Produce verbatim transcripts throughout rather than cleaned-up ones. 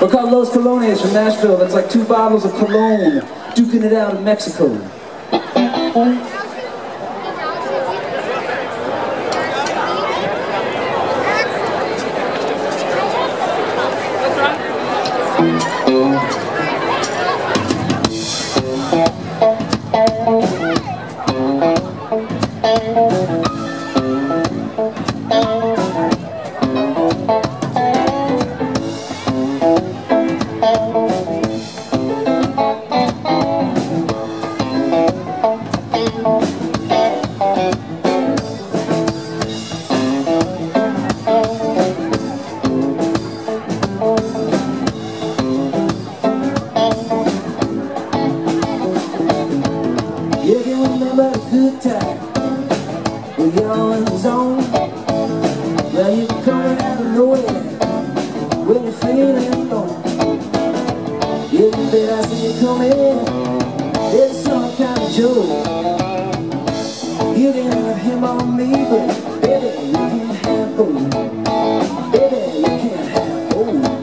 We're called Los Colognes from Nashville. That's like two bottles of cologne, duking it out in Mexico. You can remember a good time when you're in the zone. Now you're coming out of nowhere when you're feeling alone. You can bet I see you coming. It's some kind of joke. You can have him on me, but baby, you can't have both. Baby, you can't have both.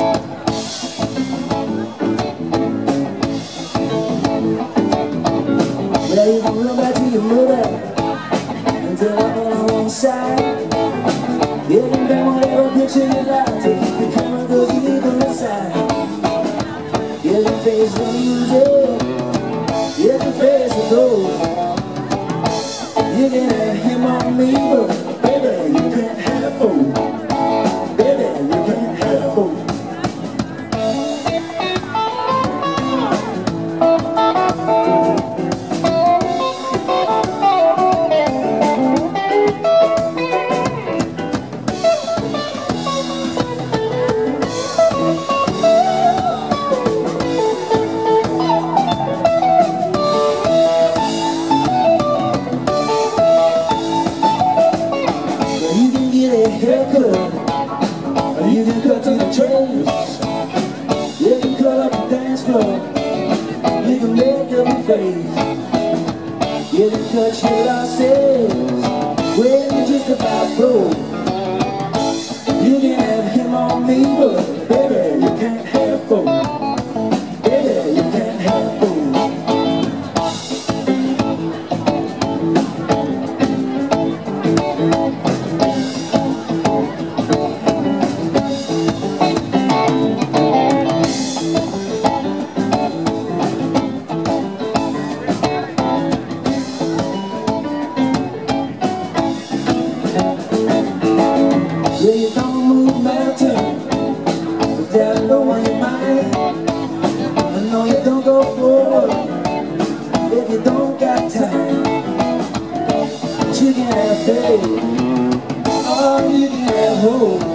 Well, you can run back to your mother and tell her on one side. You can bring whatever picture you like to keep the camera go deep inside. You can face the music, you can face the gold. You can have him on me, but baby, you can't have both. Baby, you can't have both. Haircut, or you can cut to the trace. You can cut up the dance floor. You can make up your face. You can cut your losses when you're just about broke. You can have him on me, but baby, you can't have both. Baby, you can't have both. Yeah, you don't move mountains without knowing your mind. I know you don't go forward if you don't got time. But you can have faith, or you can have hope.